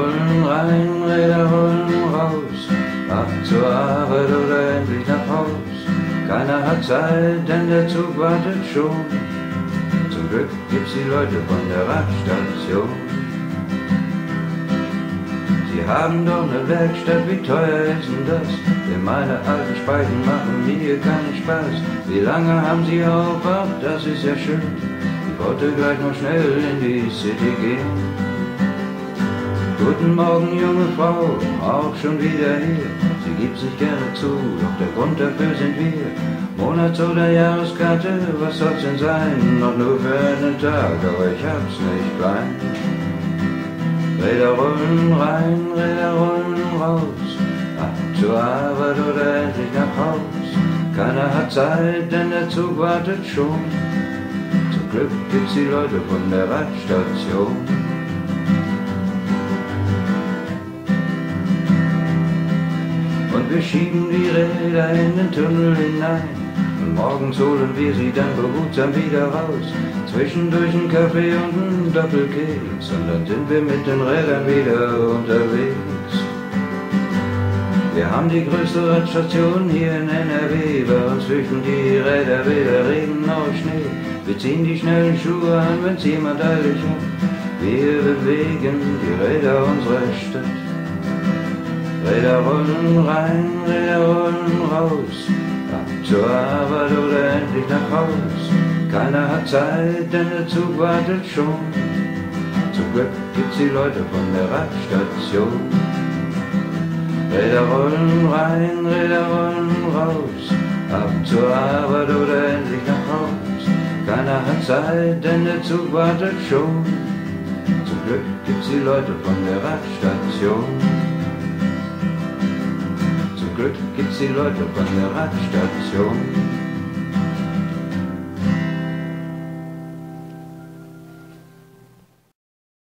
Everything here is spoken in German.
rollen rein, Räder rollen raus, ab zur Arbeit oder endlich nach Haus. Keiner hat Zeit, denn der Zug wartet schon. Zum Glück gibt's die Leute von der Radstation. Sie haben doch eine Werkstatt, wie teuer ist denn das? Denn meine alten Speichen machen mir keinen Spaß. Wie lange haben Sie auf? Ach, das ist ja schön. Ich wollte gleich noch schnell in die City gehen. Guten Morgen, junge Frau, auch schon wieder hier. Sie gibt's nicht gerne zu, doch der Grund dafür sind wir. Monats- oder Jahreskarte, was soll's denn sein? Noch nur für einen Tag, aber ich hab's nicht klein. Räder rollen rein, Räder rollen raus, ab zur Arbeit oder endlich nach Haus. Keiner hat Zeit, denn der Zug wartet schon. Zum Glück gibt's die Leute von der Radstation. Und wir schieben die Räder in den Tunnel hinein. Und morgens holen wir sie dann behutsam wieder raus. Zwischendurch ein Kaffee und ein Doppelkeks. Und dann sind wir mit den Rädern wieder unterwegs. Wir haben die größte Radstation hier in NRW. Bei uns fürchten die Räder weder Regen noch Schnee. Wir ziehen die schnellen Schuhe an, wenn's jemand eilig hat. Wir bewegen die Räder unserer Stadt. Räder rollen rein, Räder rollen raus, ab zur Arbeit oder endlich nach Haus. Keiner hat Zeit, denn der Zug wartet schon. Zum Glück gibt's die Leute von der Radstation. Räder rollen rein, Räder rollen raus, ab zur Arbeit oder endlich nach Haus. Keiner hat Zeit, denn der Zug wartet schon. Zum Glück gibt's die Leute von der Radstation. Zum Glück gibt's die Leute von der Radstation.